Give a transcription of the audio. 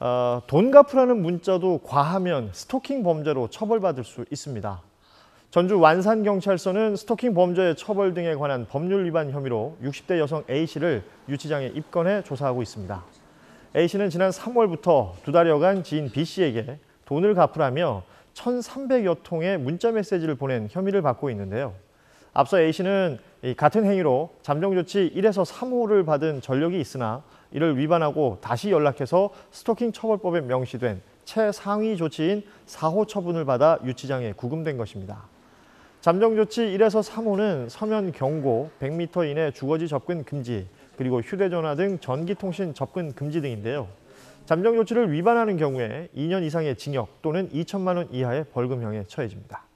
돈 갚으라는 문자도 과하면 스토킹 범죄로 처벌받을 수 있습니다. 전주 완산경찰서는 스토킹 범죄의 처벌 등에 관한 법률 위반 혐의로 60대 여성 A씨를 유치장에 입건해 조사하고 있습니다. A씨는 지난 3월부터 2달여간 지인 B씨에게 돈을 갚으라며 1,300여 통의 문자 메시지를 보낸 혐의를 받고 있는데요. 앞서 A씨는 같은 행위로 잠정조치 1에서 3호를 받은 전력이 있으나 이를 위반하고 다시 연락해서 스토킹 처벌법에 명시된 최상위 조치인 4호 처분을 받아 유치장에 구금된 것입니다. 잠정조치 1에서 3호는 서면 경고, 100m 이내 주거지 접근 금지, 그리고 휴대전화 등 전기통신 접근 금지 등인데요. 잠정조치를 위반하는 경우에 2년 이상의 징역 또는 2천만 원 이하의 벌금형에 처해집니다.